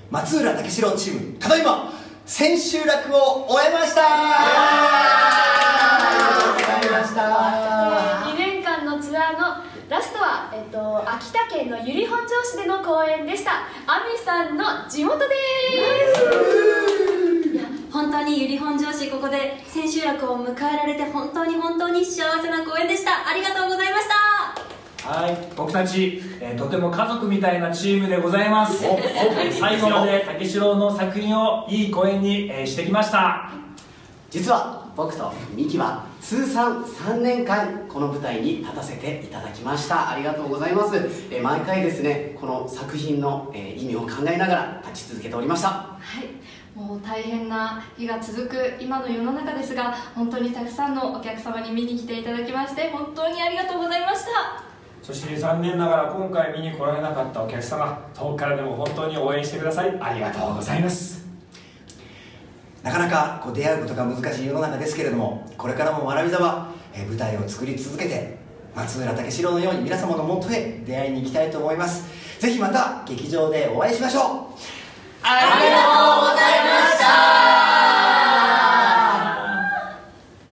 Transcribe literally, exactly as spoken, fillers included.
松浦武四郎チーム、ただいま千秋楽を終えました。終えました。 にねんかんのツアーのラストは、えっと、秋田県の由利本荘市での公演でした。あみさんの地元です。 いや本当に由利本荘市、ここで千秋楽を迎えられて本当に本当に幸せな公演でした。ありがとうございました。 はい、僕たち、えー、とても家族みたいなチームでございます。最後まで武四郎の作品をいい公演に、えー、してきました。 実は僕とミキは通算さんねんかんこの舞台に立たせていただきました。ありがとうございます。えー、毎回ですね、この作品の、えー、意味を考えながら立ち続けておりました。 はい、もう大変な日が続く今の世の中ですが、本当にたくさんのお客様に見に来ていただきまして本当にありがとうございました。 そして残念ながら今回見に来られなかったお客様、遠くからでも本当に応援してください。ありがとうございます。 なかなかこう出会うことが難しい世の中ですけれども、これからもわらび座は、えー、舞台を作り続けて松浦武四郎のように皆様のもとへ出会いに行きたいと思います。ぜひまた劇場でお会いしましょう。ありがとう